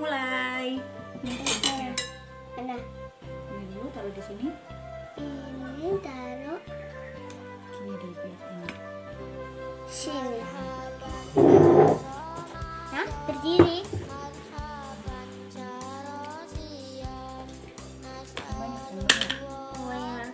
mulai. Mana? Ini dulu taruh di sini. Ini taruh Ini di ini. sini. Nah, berdiri. Banyak.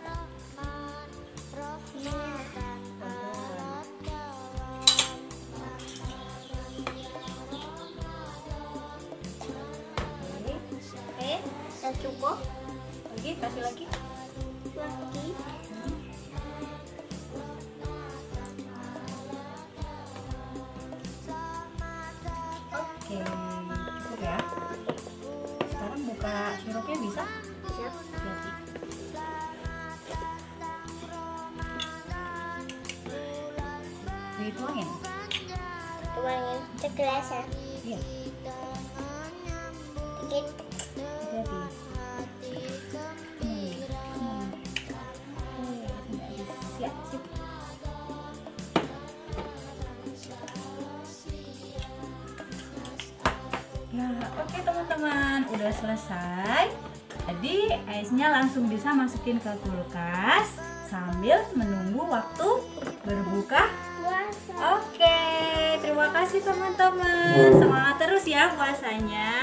Oke, udah cukup. Lagi, kasih lagi. Lagi. Oke, cukup ya. Sekarang buka sirupnya bisa? Siap. Hati-hati. Dituangin. Tuangin segelasan. Iya, Dikit. hati-hati. Siap, sip. Ya, oke teman-teman, udah selesai. Jadi esnya langsung bisa masukin ke kulkas sambil menunggu waktu berbuka. Puasa. Oke, terima kasih teman-teman. Semangat terus ya puasanya.